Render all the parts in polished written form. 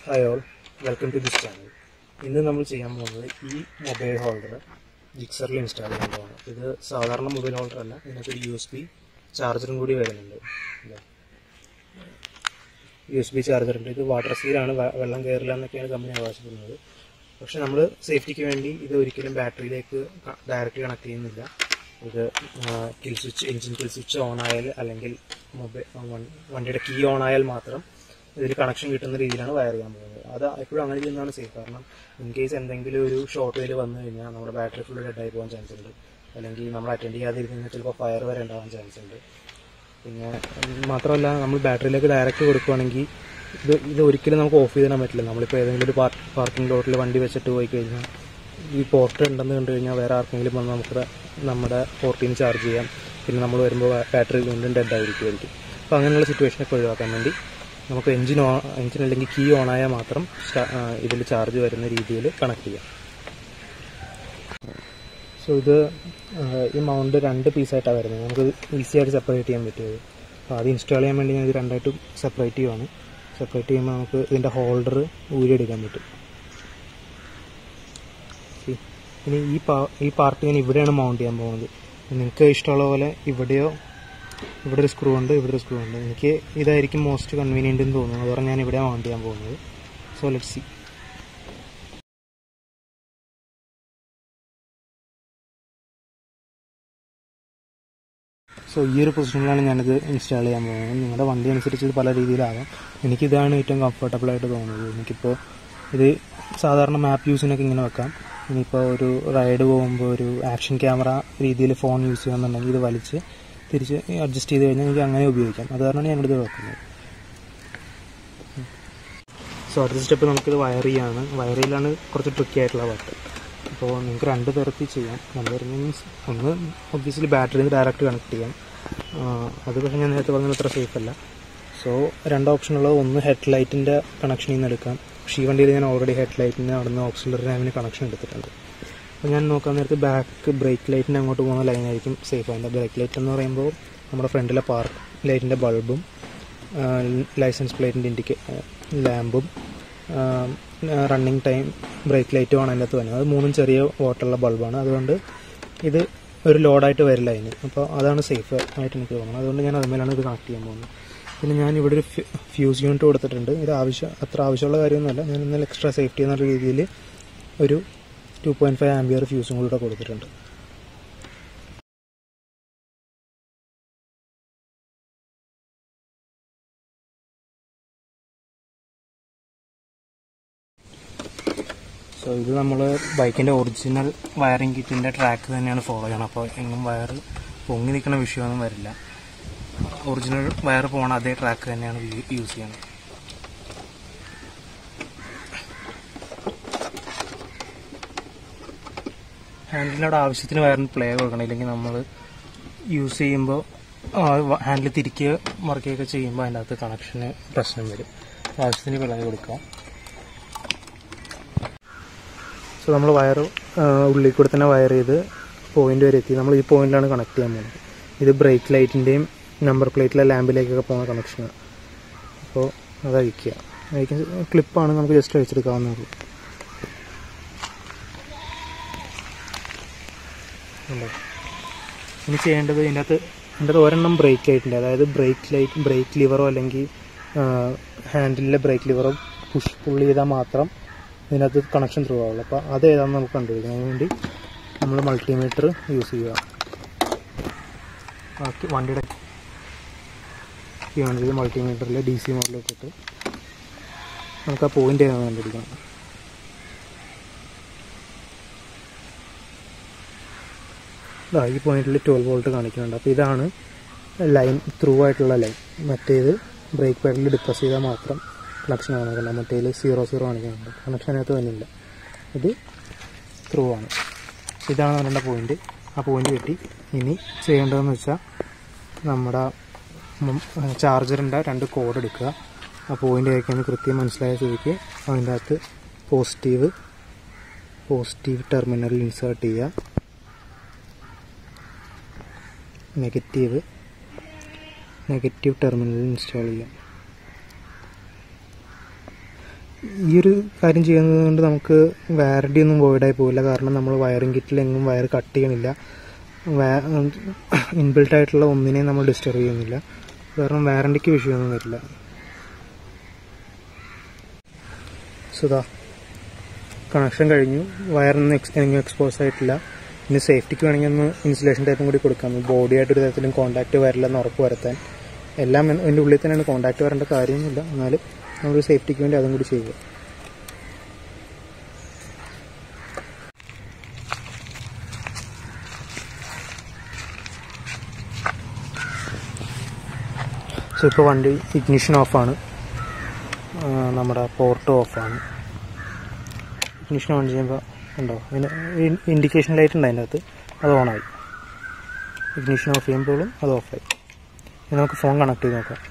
Hi all, welcome to this channel. ഇന്ന് നമ്മൾ ചെയ്യാൻ പോകുന്നത് ഈ മൊബൈൽ ഹോൾഡർ ജിക്സറിൽ ഇൻസ്റ്റാൾ ചെയ്യാൻ പോകുന്നത്. ഇത് സാധാരണ മൊബൈൽ ഹോൾഡർ അല്ല, ഇതിനകത്ത് USB ചാർജറും കൂടി വരുന്നുണ്ട്. USB ചാർജറുണ്ട്. ഇത് വാട്ടർ സീലാണ്, വെള്ളം കയറില്ല എന്നൊക്കെയാണ് കമ്പനി അവകാശപ്പെടുന്നത്. പക്ഷെ നമ്മൾ സേഫ്റ്റിക്ക് വേണ്ടി ഇത് ഒരിക്കലും ബാറ്ററിയിലേക്ക് ഡയറക്റ്റ് കണക്ട് ചെയ്യുന്നില്ല. ഇത് kill switch, engine kill switch on ആയാൽ അല്ലെങ്കിൽ വണ്ടിയുടെ കീ ഓൺ ആയാൽ മാത്രം ഇതിൽ കണക്ഷൻ കിട്ടുന്ന രീതിയിലാണ് വയർ ചെയ്യാൻ പോകുന്നത്. അത് എപ്പോഴും അങ്ങനെ ചെയ്യുന്നതാണ് സേഫ്. കാരണം ഇൻ കേസ് എന്തെങ്കിലും ഒരു ഷോർട്ട് വെയിൽ വന്നു കഴിഞ്ഞാൽ നമ്മുടെ ബാറ്ററി ഫുൾ ഡെഡായി പോകാൻ ചാൻസ് ഉണ്ട്. അല്ലെങ്കിൽ നമ്മൾ അറ്റൻഡ് ചെയ്യാതിരിക്കുന്ന ചിലപ്പോൾ ഫയർ വരെ ഉണ്ടാകാൻ ചാൻസ് ഉണ്ട്. പിന്നെ മാത്രമല്ല, നമ്മൾ ബാറ്ററിയിലേക്ക് ഡയറക്റ്റ് കൊടുക്കുകയാണെങ്കിൽ ഇത് ഒരിക്കലും നമുക്ക് ഓഫ് ചെയ്തിടാൻ പറ്റില്ല. നമ്മളിപ്പോൾ ഏതെങ്കിലും ഒരു പാർക്കിംഗ് ലോട്ടിൽ വണ്ടി വെച്ചിട്ട് പോയി കഴിഞ്ഞാൽ ഈ പോർട്ട് ഉണ്ടെന്ന് കണ്ടു കഴിഞ്ഞാൽ വേറെ ആർക്കെങ്കിലും വന്ന് നമുക്ക് നമ്മുടെ പോർട്ടിന് ചാർജ് ചെയ്യാം. പിന്നെ നമ്മൾ വരുമ്പോൾ ബാറ്ററി വീണ്ടും ഡെഡായിരിക്കുമായിരിക്കും. അപ്പോൾ അങ്ങനെയുള്ള സിറ്റുവേഷനൊക്കെ ഒഴിവാക്കാൻ വേണ്ടി നമുക്ക് എൻജിൻ അല്ലെങ്കിൽ കീ ഓണായാൽ മാത്രം ഇതിൽ ചാർജ് വരുന്ന രീതിയിൽ കണക്ട് ചെയ്യാം. സോ ഇത് ഈ മൗണ്ട് 2 പീസായിട്ടാണ് വരുന്നത്. നമുക്ക് ഈസി ആയിട്ട് സെപ്പറേറ്റ് ചെയ്യാൻ പറ്റുമത്. അപ്പോൾ അത് ഇൻസ്റ്റാൾ ചെയ്യാൻ വേണ്ടി ഞാൻ ഇത് രണ്ടായിട്ടും സെപ്പറേറ്റ് ചെയ്യുവാണ്. സെപ്പറേറ്റ് ചെയ്യുമ്പോൾ നമുക്ക് ഇതിൻ്റെ ഹോൾഡർ ഊരിയെടുക്കാൻ പറ്റും. ഇനി ഈ പാർട്ട് ഞാൻ ഇവിടെയാണ് മൗണ്ട് ചെയ്യാൻ പോകുന്നത്. നിങ്ങൾക്ക് ഇഷ്ടമുള്ള പോലെ ഇവിടെ ഒരു സ്ക്രൂ ഉണ്ട്, ഇവിടെ ഒരു സ്ക്രൂ ഉണ്ട്. എനിക്ക് ഇതായിരിക്കും മോസ്റ്റ് കൺവീനിയൻ്റ് എന്ന് തോന്നുന്നു. അതുപോലെ ഞാൻ ഇവിടെ മൗണ്ട് ചെയ്യാൻ പോകുന്നത്. So let's see. സോ ഈ ഒരു പൊസിഷനിലാണ് ഞാനിത് ഇൻസ്റ്റാൾ ചെയ്യാൻ പോകുന്നത്. നിങ്ങളുടെ വണ്ടി അനുസരിച്ച് ഇത് പല രീതിയിലാകാം. എനിക്കിതാണ് ഏറ്റവും കംഫർട്ടബിളായിട്ട് തോന്നുന്നത്. എനിക്കിപ്പോൾ ഇത് സാധാരണ മാപ്പ് യൂസിനൊക്കെ ഇങ്ങനെ വെക്കാം. ഇനിയിപ്പോൾ ഒരു റൈഡ് പോകുമ്പോൾ ഒരു ആക്ഷൻ ക്യാമറ രീതിയിൽ ഫോൺ യൂസ് ചെയ്യുകയെന്നുണ്ടെങ്കിൽ ഇത് വലിച്ച് തിരിച്ച് അഡ്ജസ്റ്റ് ചെയ്ത് കഴിഞ്ഞാൽ എനിക്ക് അങ്ങനെ ഉപയോഗിക്കാം. അത് കാരണമാണ് ഞാനിത് വെക്കുന്നത്. സോ അടുത്ത സ്റ്റെപ്പ് നമുക്കിത് വയർ ചെയ്യാണ്. വയർ ചെയ്യലാണ് കുറച്ച് ട്രിക്കി ആയിട്ടുള്ള പാർട്ട്. അപ്പോൾ നിങ്ങൾക്ക് 2 തരത്തിൽ ചെയ്യാം. 2 തരം മീൻസ് ഒന്ന് ഒബ്വിയസ്ലി ബാറ്ററിയിൽ നിന്ന് ഡയറക്റ്റ് കണക്ട് ചെയ്യാം. അത് പക്ഷേ ഞാൻ നേരത്തെ പറഞ്ഞത് അത്ര സേഫ് അല്ല. സോ 2 ഓപ്ഷനുള്ളത്, ഒന്ന് ഹെഡ് ലൈറ്റിൻ്റെ കണക്ഷനിൽ നിന്ന് എടുക്കാം. പക്ഷേ ഈ വണ്ടിയിൽ ഞാൻ ഓൾറെഡി ഹെഡ് ലൈറ്റിന് അവിടുന്ന് ഓക്സിലറി ലാമ്പിന് കണക്ഷൻ എടുത്തിട്ടുണ്ട്. അപ്പോൾ ഞാൻ നോക്കാൻ നേരത്ത് ബാക്ക് ബ്രേക്ക് ലൈറ്റിന് അങ്ങോട്ട് പോകുന്ന ലൈനായിരിക്കും സേഫ്. അതിൻ്റെ ബ്രേക്ക് ലൈറ്റ് എന്ന് പറയുമ്പോൾ നമ്മുടെ ഫ്രണ്ടിലെ പാർക്ക് ലൈറ്റിൻ്റെ ബൾബും ലൈസൻസ് പ്ലേറ്റിൻ്റെ ലാമ്പും റണ്ണിങ് ടൈം ബ്രേക്ക് ലൈറ്റുമാണ് അതിൻ്റെ അകത്ത് വരുന്നത്. അത് 3 ചെറിയ വോട്ടുള്ള ബൾബാണ്. അതുകൊണ്ട് ഇത് ഒരു ലോഡായിട്ട് വരില്ല അതിന്. അപ്പോൾ അതാണ് സേഫ് ആയിട്ട് എനിക്ക് തോന്നുന്നത്. അതുകൊണ്ട് ഞാൻ അതുമേലാണ് ഇത് കണക്ട് ചെയ്യാൻ പോകുന്നത്. പിന്നെ ഞാൻ ഇവിടെ ഒരു ഫ്യൂസ് യൂണിറ്റ് കൊടുത്തിട്ടുണ്ട്. ഇത് അത്ര ആവശ്യമുള്ള കാര്യമൊന്നുമല്ല. ഞാൻ ഇന്നലെ എക്സ്ട്രാ സേഫ്റ്റി എന്നുള്ള രീതിയിൽ ഒരു 2.5 ആംപിയർ ഫ്യൂസും കൂടെ കൊടുത്തിട്ടുണ്ട്. സോ ഇത് നമ്മൾ ബൈക്കിൻ്റെ ഒറിജിനൽ വയറിംഗ് കിറ്റിൻ്റെ ട്രാക്ക് തന്നെയാണ് ഫോളോ ചെയ്യണം. അപ്പോൾ എങ്ങും വയർ പൊങ്ങി നിൽക്കുന്ന വിഷയമൊന്നും വരില്ല. ഒറിജിനൽ വയർ പോകണ അതേ ട്രാക്ക് തന്നെയാണ് യൂസ് ചെയ്യണം. ഹാൻഡിലിനോട് ആവശ്യത്തിന് വയറിന് പ്ലേ കൊടുക്കണം. ഇല്ലെങ്കിൽ നമ്മൾ യൂസ് ചെയ്യുമ്പോൾ ഹാൻഡിൽ തിരിക്കുക മറിക്കുകയൊക്കെ ചെയ്യുമ്പോൾ അതിൻ്റെ അകത്ത് കണക്ഷന് പ്രശ്നം വരും. ആവശ്യത്തിന് പ്ലേ കൊടുക്കുക. സോ നമ്മൾ വയർ ഉള്ളിൽ കൂടെ തന്നെ വയർ ചെയ്ത് പോയിന്റ് വരെ എത്തി. നമ്മൾ ഈ പോയിന്റിലാണ് കണക്ട് ചെയ്യാൻ പോകുന്നത്. ഇത് ബ്രേക്ക് ലൈറ്റിൻ്റെയും നമ്പർ പ്ലേറ്റിലെ ലാമ്പിലേക്കൊക്കെ പോകുന്ന കണക്ഷനാണ്. അപ്പോൾ അത് അയക്കുക ക്ലിപ്പാണ്, നമുക്ക് ജസ്റ്റ് അയച്ചെടുക്കാവുന്നതുള്ളൂ. ഇനി ചെയ്യേണ്ടത് ഇതിൻ്റെ ഒരെണ്ണം ബ്രേക്ക് ലൈറ്റിൻ്റെ, അതായത് ബ്രേക്ക് ലിവറോ അല്ലെങ്കിൽ ഹാൻഡിലിലെ ബ്രേക്ക് ലിവറോ പുള്ള് ചെയ്താൽ മാത്രം ഇതിനകത്ത് കണക്ഷൻ ത്രൂ ആവുള്ളൂ. അപ്പോൾ അത് ഏതാണെന്ന് നമുക്ക് കണ്ടുപിടിക്കണം. അതിനുവേണ്ടി നമ്മൾ മൾട്ടിമീറ്റർ യൂസ് ചെയ്യുക. വണ്ടിയുടെ മൾട്ടിമീറ്ററിൽ DC മോഡിൽ ഇട്ടിട്ട് നമുക്ക് ആ പോയിന്റ് ഏതാണെന്ന് കണ്ടുപിടിക്കണം. ഈ പോയിന്റിൽ 12 വോൾട്ട് കാണിക്കുന്നുണ്ട്. അപ്പോൾ ഇതാണ് ലൈൻ, ത്രൂ ആയിട്ടുള്ള ലൈൻ. മറ്റേത് ബ്രേക്ക് പാഡിൽ ഡിപ്രസ് ചെയ്താൽ മാത്രം കണക്ഷൻ കാണിക്കണം. മറ്റേതിൽ 0 കാണിക്കുന്നുണ്ട്. കണക്ഷനകത്ത് തന്നെയില്ല. ഇത് ത്രൂ ആണ്. ഇതാണ് നമ്മുടെ പോയിന്റ്. ആ പോയിന്റ് കിട്ടി. ഇനി ചെയ്യേണ്ടതെന്ന് വെച്ചാൽ നമ്മുടെ ചാർജറിൻ്റെ 2 കോഡ് എടുക്കുക. ആ പോയിന്റ് ആയിരിക്കാന്ന് കൃത്യം മനസ്സിലായ സ്ഥിതിക്ക് അതിൻ്റെ അകത്ത് പോസിറ്റീവ് ടെർമിനലിൽ ഇൻസേർട്ട് ചെയ്യുക. നെഗറ്റീവ് ടെർമിനലിൽ ഇൻസ്റ്റാൾ ചെയ്യുക. ഈ ഒരു കാര്യം ചെയ്യുന്നത് കൊണ്ട് നമുക്ക് വാറണ്ടി ഒന്നും വോയിഡായി പോവില്ല. കാരണം നമ്മൾ വയറിംഗ് കിറ്റിൽ എങ്ങും വയർ കട്ട് ചെയ്യണില്ല, ഇൻബിൽട്ട് ആയിട്ടുള്ള ഒന്നിനെയും നമ്മൾ ഡിസ്റ്റർബ് ചെയ്യുന്നില്ല. കാരണം വാറണ്ടിക്ക് വിഷയമൊന്നും വരില്ല. സുധാ കണക്ഷൻ കഴിഞ്ഞു, വയറൊന്നും എങ്ങും എക്സ്പോസ് ആയിട്ടില്ല. ഇനി സേഫ്റ്റിക്ക് വേണമെങ്കിൽ ഒന്ന് ഇൻസുലേഷൻ ടൈപ്പും കൂടി കൊടുക്കാം. ബോഡിയായിട്ടൊരു തരത്തിലും കോൺടാക്റ്റ് വരില്ലെന്ന് ഉറപ്പ് വരുത്താൻ. എല്ലാം എൻ്റെ ഉള്ളിൽ തന്നെയാണ്, കോൺടാക്റ്റ് വരേണ്ട കാര്യമൊന്നുമില്ല. എന്നാലും നമ്മളൊരു സേഫ്റ്റിക്ക് വേണ്ടി അതും കൂടി ചെയ്യുക. സോ ഇപ്പോൾ വണ്ടി ഇഗ്നിഷൻ ഓഫാണ്, നമ്മുടെ പോർട്ട് ഓഫാണ്. ഇഗ്നിഷൻ ഓൺ ചെയ്യുമ്പോൾ ഉണ്ടോ അതിന് ഇൻഡിക്കേഷൻ ലൈറ്റ് ഉണ്ട് അതിൻ്റെ അകത്ത്, അത് ഓണായി. ഇഗ്നിഷൻ ഓഫ് ചെയ്യുമ്പോഴും അത് ഓഫായി. ഇനി നമുക്ക് ഫോൺ കണക്ട് ചെയ്ത് നോക്കാം.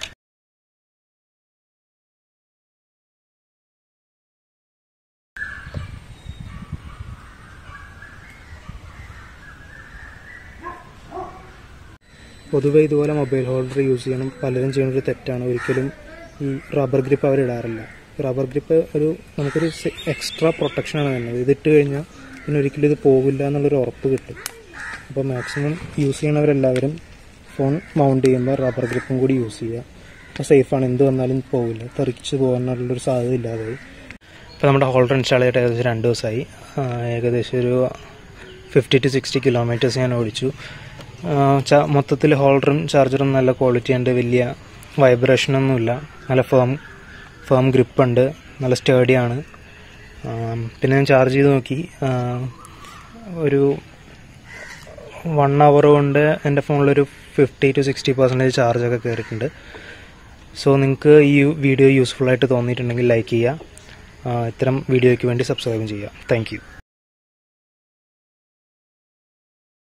പൊതുവേ ഇതുപോലെ മൊബൈൽ ഹോൾഡർ യൂസ് ചെയ്യണം. പലരും ചെയ്യുന്നൊരു തെറ്റാണ്, ഒരിക്കലും ഈ റബ്ബർ ഗ്രിപ്പ് അവർ ഇടാറില്ല. റബ്ബർ ഗ്രിപ്പ് നമുക്കൊരു എക്സ്ട്രാ പ്രൊട്ടക്ഷനാണ് വരുന്നത്. ഇതിട്ട് കഴിഞ്ഞാൽ പിന്നെ ഒരിക്കലും ഇത് പോകില്ല എന്നുള്ളൊരു ഉറപ്പ് കിട്ടും. അപ്പോൾ മാക്സിമം യൂസ് ചെയ്യണവരെല്ലാവരും ഫോൺ മൗണ്ട് ചെയ്യുമ്പോൾ റബ്ബർ ഗ്രിപ്പും കൂടി യൂസ് ചെയ്യുക. അപ്പോൾ സേഫാണ്, എന്ത് വന്നാലും പോകില്ല, തെറിച്ച് പോകാനുള്ളൊരു സാധ്യത ഇല്ലാതായി. ഇപ്പോൾ നമ്മുടെ ഹോൾഡർ ഇൻസ്റ്റാൾ ചെയ്തിട്ട് ഏകദേശം 2 ദിവസമായി. ഏകദേശം ഒരു 50 to 60 കിലോമീറ്റേഴ്സ് ഞാൻ ഓടിച്ചു. മൊത്തത്തിൽ ഹോൾഡറും ചാർജറും നല്ല ക്വാളിറ്റി ഉണ്ട്, വലിയ വൈബ്രേഷനൊന്നുമില്ല, നല്ല ഫേം ഗ്രിപ്പുണ്ട്, നല്ല സ്റ്റേഡിയാണ്. പിന്നെ ഞാൻ ചാർജ് ചെയ്ത് നോക്കി, ഒരു 1 hour കൊണ്ട് എൻ്റെ ഫോണിലൊരു 50 to 60% ചാർജൊക്കെ കയറിയിട്ടുണ്ട്. സോ നിങ്ങൾക്ക് ഈ വീഡിയോ യൂസ്ഫുള്ളായിട്ട് തോന്നിയിട്ടുണ്ടെങ്കിൽ ലൈക്ക് ചെയ്യുക, ഇത്തരം വീഡിയോയ്ക്ക് വേണ്ടി സബ്സ്ക്രൈബും ചെയ്യുക. Thank U.